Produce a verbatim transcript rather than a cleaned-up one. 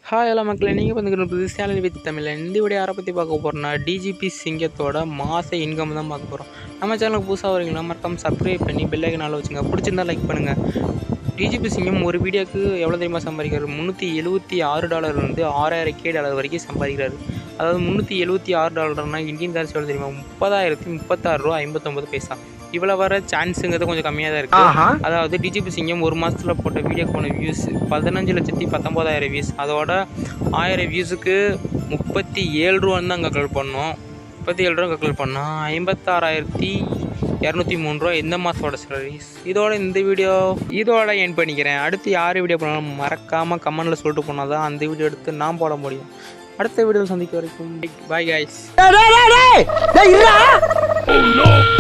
Hi எல்லா மக்களே, நீங்கள் வந்துக்கிற புது சேனல் வித் தமிழில் இந்த வீடியோ யாரை பற்றி பார்க்க போகிறோன்னா டிஜிபி சிங்கத்தோட மாத இன்கம் தான் பார்க்க போகிறோம். நம்ம சேனலுக்கு புதுசாக வரீங்கன்னா மறக்காம சப்ஸ்கிரைப் பண்ணி பெல்லைக்கனால வச்சுங்க. பிடிச்சிருந்தா லைக் பண்ணுங்கள். டிஜிபி சிங்கம் ஒரு வீடியோக்கு எவ்வளோ தெரியுமா சம்பாதிக்கிறாரு? முந்நூற்றி எழுபத்தி ஆறு டாலர் வந்து ஆறாயிரம் கே டாலர் வரைக்கும் சம்பாதிக்கிறாரு. அதாவது முந்நூற்றி எழுபத்தி ஆறு டாலர்னால் இந்தியன் கரன்சி எவ்வளோ தெரியுமா? முப்பதாயிரத்தி முப்பத்தாறு ரூபா ஐம்பத்தொம்பது பைசா. இவ்வளோ வர சான்ஸுங்கிறது கொஞ்சம் கம்மியாக தான் இருக்குது. அதாவது டிஜிபி சிங்கம் ஒரு மாதத்தில் போட்ட வீடியோக்கு போன வியூஸ் பதினஞ்சு லட்சத்தி பத்தொம்போதாயிரம் வியூஸ். அதோட ஆயிரம் வியூஸுக்கு முப்பத்தி ஏழு ரூபான்னு தான் கல்குலேட் பண்ணோம். முப்பத்தி ஏழு ரூபா கல்குலேட் பண்ணோம். ஐம்பத்தாறாயிரத்தி இரநூத்தி மூணு ரூபா இந்த மாதத்தோட சேலரிஸ். இதோட இந்த வீடியோ இதோட என் பண்ணிக்கிறேன். அடுத்து யார் வீடியோ பண்ணாலும் மறக்காமல் கமெண்டில் சொல்லிட்டு போனால் தான் அந்த வீடியோ எடுத்து நான் போட முடியும். அடுத்த வீடியோவில் சந்திக்க வரைக்கும் பாய் கைஸ்.